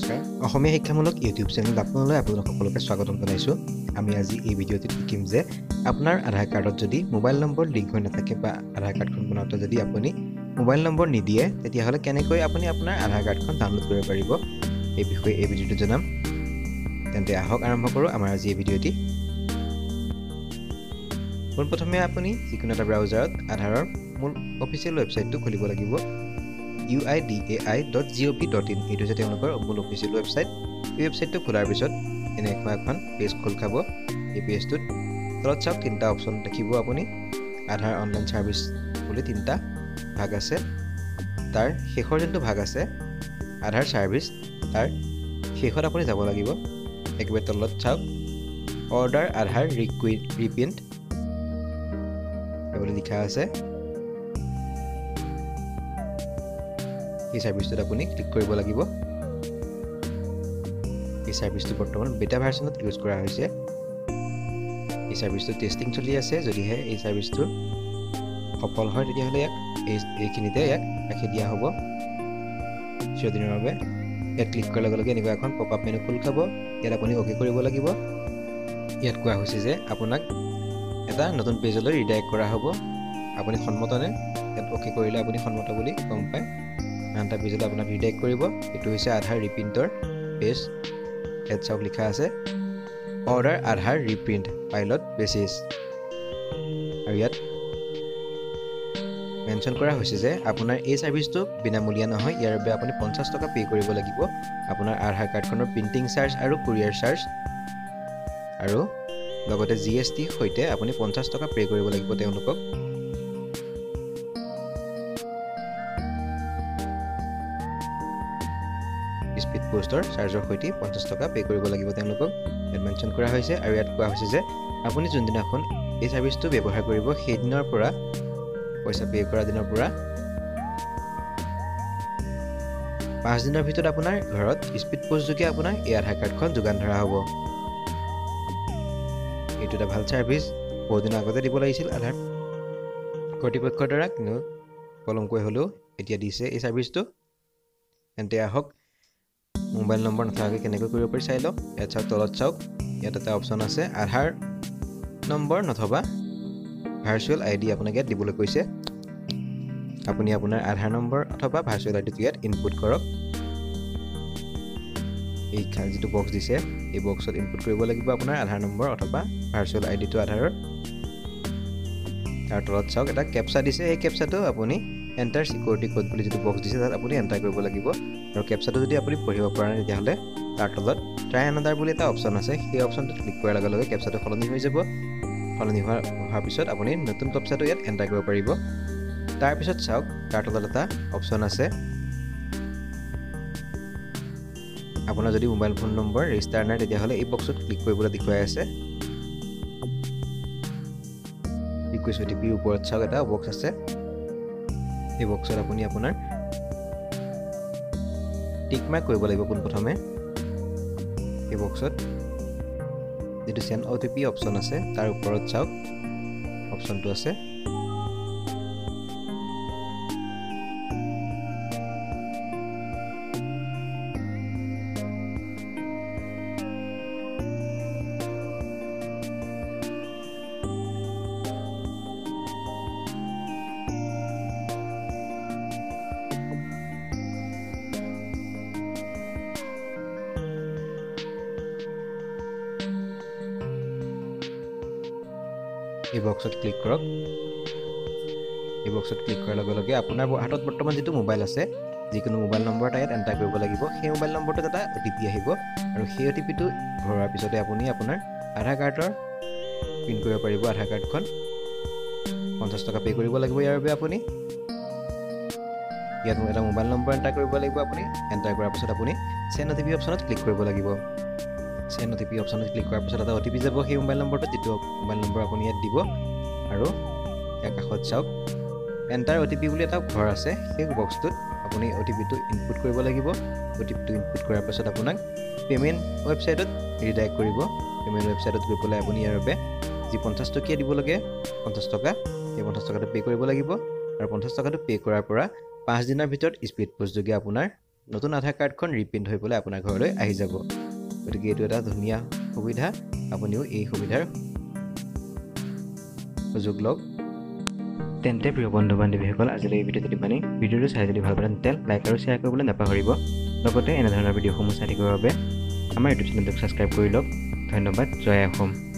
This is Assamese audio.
নমস্কাৰ অসমীয়া শিক্ষামূলক ইউটিউব চেনেল আপোনালৈ আপোনালোক সকলোকে স্বাগতম জনাইছোঁ আমি আজি এই ভিডিঅ'টিত শিকিম যে আপোনাৰ আধাৰ কাৰ্ডত যদি মোবাইল নম্বৰ লিংক হৈ নাথাকে বা আধাৰ কাৰ্ডখন বনাওঁতে যদি আপুনি মোবাইল নম্বৰ নিদিয়ে তেতিয়াহ'লে কেনেকৈ আপুনি আপোনাৰ আধাৰ কাৰ্ডখন ডাউনলোড কৰিব পাৰিব এই বিষয়ে এই ভিডিঅ'টো জনাম তেন্তে আহক আৰম্ভ কৰোঁ আমাৰ আজি এই ভিডিঅ'টি পোনপ্ৰথমে আপুনি যিকোনো এটা ব্ৰাউজাৰত আধাৰৰ মূল অফিচিয়েল ৱেবছাইটটো খুলিব লাগিব uidai.gov.in এইটো হৈছে তেওঁলোকৰ মূল অফিচিয়েল ৱেবছাইট এই ৱেবছাইটটো খোলাৰ পিছত এনেকুৱা এখন পেজ খোল খাব এই পেজটোত তলত চাওক তিনিটা অপশ্যন দেখিব আপুনি আধাৰ অনলাইন ছাৰ্ভিচ বুলি তিনিটা ভাগ আছে তাৰ শেষৰ যোনটো ভাগ আছে আধাৰ ছাৰ্ভিচ তাৰ শেষত আপুনি যাব লাগিব একেবাৰে তলত চাওক অৰ্ডাৰ আধাৰ ৰিপ্ৰিণ্ট এইবুলি লিখা আছে এই সাৰ্ভিসটোত আপুনি ক্লিক কৰিব লাগিব এই সাৰ্ভিসটো বৰ্তমান বেটা ভাৰ্সনত ইউজ কৰা হৈছে এই সাৰ্ভিসটো টেষ্টিং চলি আছে যদিহে এই সাৰ্ভিসটো সফল হয় তেতিয়াহ'লে এইখিনিতে ৰাখি দিয়া হ'ব চিৰদিনৰ বাবে ইয়াত ক্লিক কৰাৰ লগে লগে এনেকুৱা এখন পপ আপ মেনু খোল খাব ইয়াত আপুনি অ'কে কৰিব লাগিব ইয়াত কোৱা হৈছে যে আপোনাক এটা নতুন পেজলৈ ৰিডাইৰেক্ট কৰা হ'ব আপুনি সন্মতনে ইয়াত অ'কে কৰিলে আপুনি সন্মত বুলি গম পায় আনটা পেজলৈ আপোনাক ৰিডাইৰেক্ট কৰিব এইটো হৈছে আধাৰ ৰিপ্ৰিণ্টৰ পেজ ইয়াত চাওক লিখা আছে order Aadhaar reprint pilot basis আৰু ইয়াত মেনশ্যন কৰা হৈছে যে আপোনাৰ এই ছাৰ্ভিচটো বিনামূলীয়া নহয় ইয়াৰ বাবে আপুনি 50 টকা পে' কৰিব লাগিব আপোনাৰ আধাৰ কাৰ্ডখনৰ প্ৰিণ্টিং চাৰ্জ আৰু কুৰিয়াৰ চাৰ্জ আৰু লগতে GST সৈতে আপুনি 50 টকা পে' কৰিব লাগিব তেওঁলোকক স্পীড পোষ্টৰ চাৰ্জৰ সৈতে 50 টকা পে' কৰিব লাগিব তেওঁলোকক ইয়াত মেনশ্যন কৰা হৈছে আৰু ইয়াত কোৱা হৈছে যে আপুনি যোনদিনাখন এই ছাৰ্ভিচটো ব্যৱহাৰ কৰিব সেইদিনৰ পৰা পইচা পে' কৰা দিনৰ পৰা 5 দিনৰ ভিতৰত আপোনাৰ ঘৰত স্পীড পোষ্ট যোগে আপোনাৰ এই আধাৰ কাৰ্ডখন যোগান ধৰা হ'ব এইটো এটা ভাল ছাৰ্ভিচ বহুত দিনৰ আগতে দিব লাগিছিল আধাৰ কৰ্তৃপক্ষৰ দ্বাৰা কিন্তু পলমকৈ হ'লেও এতিয়া দিছে এই ছাৰ্ভিচটো তেন্তে আহক মোবাইল নম্বৰ নথকাকৈ কেনেকৈ কৰিব পাৰি চাই লওক ইয়াত চাওক তলত চাওক ইয়াত এটা অপশ্যন আছে আধাৰ নম্বৰ নথবা ভাৰ্চুৱেল আইডি আপোনাক ইয়াত দিবলৈ কৈছে আপুনি আপোনাৰ আধাৰ নম্বৰ অথবা ভাৰ্চুৱেল আইডিটো ইয়াত ইনপুট কৰক এই যিটো বক্স দিছে এই বক্সত ইনপুট কৰিব লাগিব আপোনাৰ আধাৰ নম্বৰ অথবা ভাৰ্চুৱেল আইডিটো আধাৰৰ তাৰ তলত চাওক এটা কেপচা দিছে এই কেপচাটো আপুনি এণ্টাৰ সিকিউৰিটি কোড বুলি যিটো বক্স দিছে তাত আপুনি এণ্টাৰ কৰিব লাগিব আৰু কেপচাটো যদি আপুনি পঢ়িব পৰা নাই তেতিয়াহ'লে তাৰ তলত ট্ৰাই এনাডাৰ বুলি এটা অপশ্যন আছে সেই অপশ্যনটোত ক্লিক কৰাৰ লগে লগে কেপচাটো সলনি হৈ যাব সলনি হোৱাৰ পিছত আপুনি নতুন কেপচাটো ইয়াত এণ্টাৰ কৰিব পাৰিব তাৰপিছত চাওক তাৰ তলত এটা অপশ্যন আছে আপোনাৰ যদি মোবাইল ফোন নম্বৰ ৰেজিষ্টাৰ নাই তেতিয়াহ'লে এই বক্সত ক্লিক কৰিবলৈ দেখুৱাই আছে ৰিকুৱেষ্ট OTP ওপৰত চাওক এটা বক্স আছে এই বক্সত আপুনি আপোনাৰ টিক মাৰ্ক কৰিব লাগিব পোনপ্ৰথমে এই বক্সত যিটো চেণ্ড OTP অপশ্যন আছে তাৰ ওপৰত চাওক অপশ্যনটো আছে এই বক্সত ক্লিক কৰক এই বক্সত ক্লিক কৰাৰ লগে লগে আপোনাৰ হাতত বৰ্তমান যিটো মোবাইল আছে যিকোনো মোবাইল নম্বৰ এটা ইয়াত এণ্টাৰ কৰিব লাগিব সেই মোবাইল নম্বৰটোত এটা OTP আহিব আৰু সেই OTPটো ভৰোৱাৰ পিছতে আপুনি আপোনাৰ আধাৰ কাৰ্ডৰ প্ৰিণ্ট কৰিব পাৰিব আধাৰ কাৰ্ডখন 50 টকা পে' কৰিব লাগিব ইয়াৰ বাবে আপুনি ইয়াত এটা মোবাইল নম্বৰ এণ্টাৰ কৰিব লাগিব আপুনি এণ্টাৰ কৰাৰ পিছত আপুনি চেণ্ড OTP অপশ্যনত ক্লিক কৰিব লাগিব চেণ্ড OTP অপশ্যনত ক্লিক কৰাৰ পিছত এটা OTP যাব সেই মোবাইল নম্বৰটোত যিটো মোবাইল নম্বৰ আপুনি ইয়াত দিব আৰু ইয়াৰ কাষত চাওক এণ্টাৰ OTP বুলি এটা ঘৰ আছে সেই বক্সটোত আপুনি OTPটো ইনপুট কৰিব লাগিব OTPটো ইনপুট কৰাৰ পিছত আপোনাক পে'মেণ্ট ৱেবছাইটত ৰিডাইৰেক্ট কৰিব পে'মেণ্ট ৱেবছাইটত গৈ পেলাই আপুনি ইয়াৰ বাবে যি 50 টকীয়া দিব লাগে 50 টকা সেই 50 টকাটো পে' কৰিব লাগিব আৰু 50 টকাটো পে' কৰাৰ পৰা 5 দিনৰ ভিতৰত স্পীড পোষ্ট যোগে আপোনাৰ নতুন আধাৰ কাৰ্ডখন ৰিপ্ৰিণ্ট হৈ পেলাই আপোনাৰ ঘৰলৈ আহি যাব গতিকে এইটো এটা ধুনীয়া সুবিধা আপুনিও এই সুবিধাৰ সুযোগ লওক তেন্তে প্ৰিয় বন্ধু বান্ধৱীসকল আজিলৈ এই ভিডিঅ'টো ইমানেই ভিডিঅ'টো চাই যদি ভাল পালে তেন্তে লাইক আৰু শ্বেয়াৰ কৰিবলৈ নাপাহৰিব লগতে এনেধৰণৰ ভিডিঅ'সমূহ চাই থাকিবৰ বাবে আমাৰ ইউটিউব চেনেলটোক ছাবস্ক্ৰাইব কৰি লওক ধন্যবাদ জয় অসম